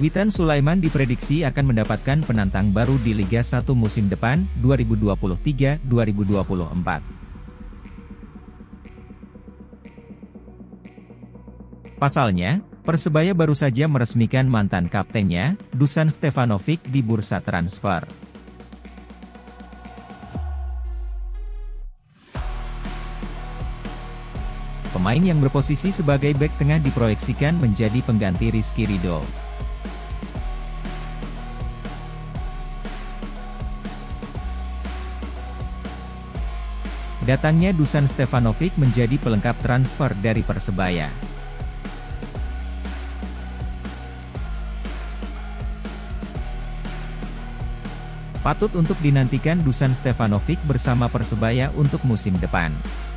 Witan Sulaiman diprediksi akan mendapatkan penantang baru di Liga 1 musim depan, 2023-2024. Pasalnya, Persebaya baru saja meresmikan mantan kaptennya, Dusan Stefanovic di bursa transfer. Pemain yang berposisi sebagai bek tengah diproyeksikan menjadi pengganti Rizky Ridho. Datangnya Dusan Stefanovic menjadi pelengkap transfer dari Persebaya. Patut untuk dinantikan Dusan Stefanovic bersama Persebaya untuk musim depan.